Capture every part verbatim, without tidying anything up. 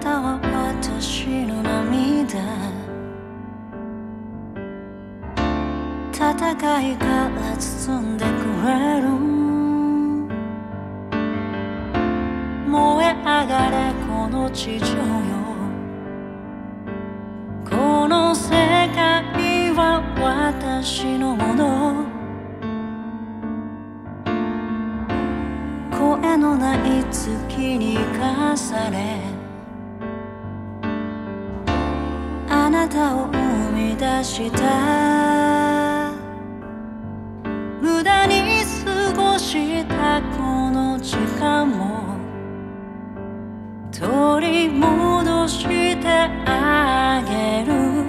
たは私の涙、戦いから包んでくれる。燃え上がれこの地上よ、この世界は私のもの。声のない月に生かされ、あなたを生み出した。無駄に過ごしたこの時間も取り戻してあげる。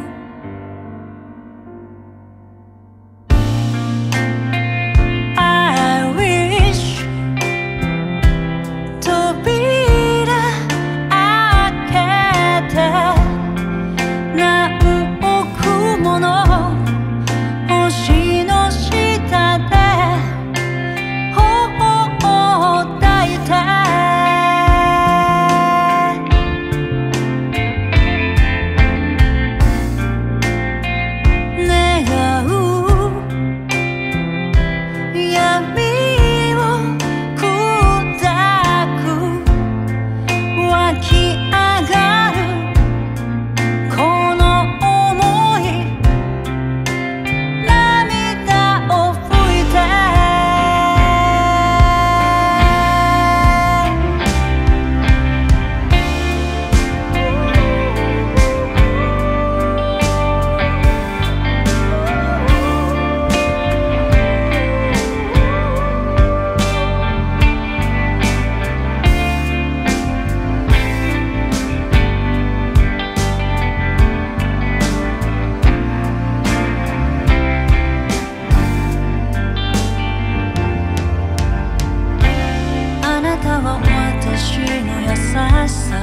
私の優しさ、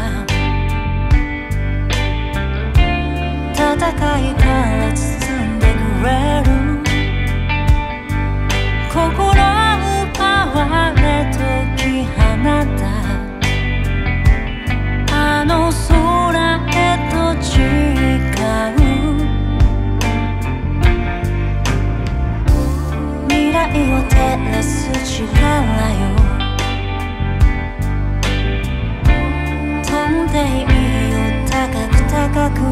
戦いから包んでくれる。心奪われ解き放ったあの空へと誓う。未来を照らす力よ、飛んでいいよ高く高く。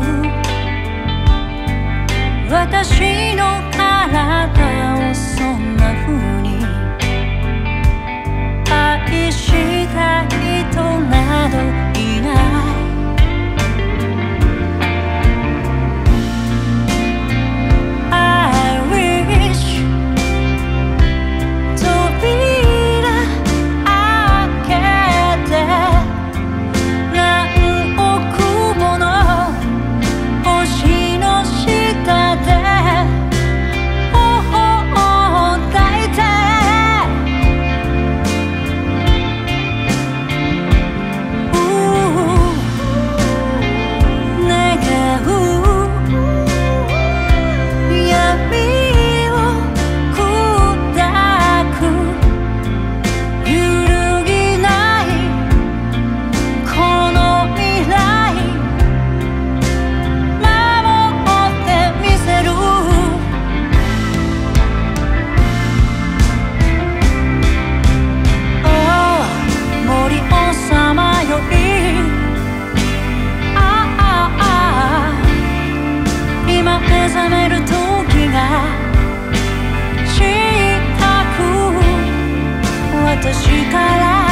私の体をそんな風に愛した人などいない。目覚める時が近く、私から